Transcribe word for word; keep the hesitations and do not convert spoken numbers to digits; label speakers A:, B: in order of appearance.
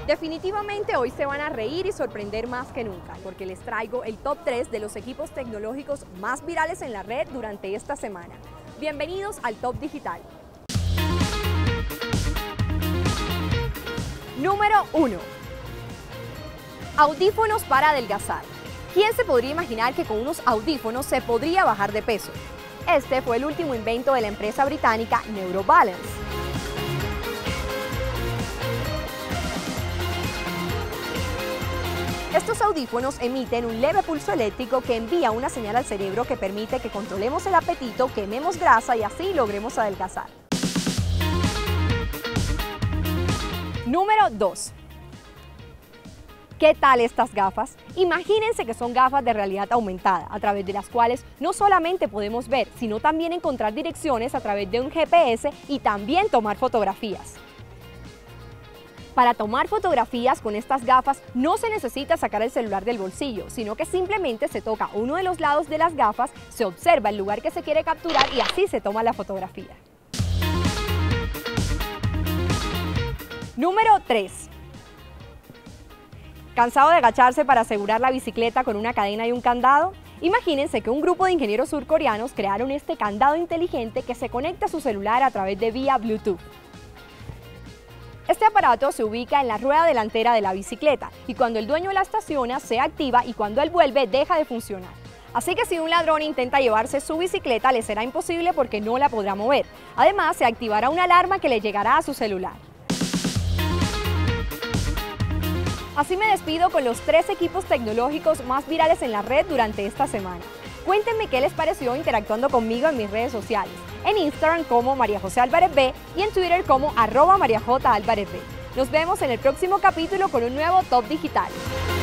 A: Definitivamente hoy se van a reír y sorprender más que nunca, porque les traigo el top tres de los equipos tecnológicos más virales en la red durante esta semana. Bienvenidos al Top Digital. Número uno. Audífonos para adelgazar. ¿Quién se podría imaginar que con unos audífonos se podría bajar de peso? Este fue el último invento de la empresa británica Neurobalance. Estos audífonos emiten un leve pulso eléctrico que envía una señal al cerebro que permite que controlemos el apetito, quememos grasa y así logremos adelgazar. Número dos. ¿Qué tal estas gafas? Imagínense que son gafas de realidad aumentada, a través de las cuales no solamente podemos ver, sino también encontrar direcciones a través de un G P S y también tomar fotografías. Para tomar fotografías con estas gafas no se necesita sacar el celular del bolsillo, sino que simplemente se toca uno de los lados de las gafas, se observa el lugar que se quiere capturar y así se toma la fotografía. Número tres. ¿Cansado de agacharse para asegurar la bicicleta con una cadena y un candado? Imagínense que un grupo de ingenieros surcoreanos crearon este candado inteligente que se conecta a su celular a través de vía Bluetooth. Este aparato se ubica en la rueda delantera de la bicicleta y cuando el dueño la estaciona se activa y cuando él vuelve deja de funcionar. Así que si un ladrón intenta llevarse su bicicleta le será imposible porque no la podrá mover. Además se activará una alarma que le llegará a su celular. Así me despido con los tres equipos tecnológicos más virales en la red durante esta semana. Cuéntenme qué les pareció interactuando conmigo en mis redes sociales, en Instagram como María José Álvarez B y en Twitter como arroba María J Álvarez B. Nos vemos en el próximo capítulo con un nuevo Top Digital.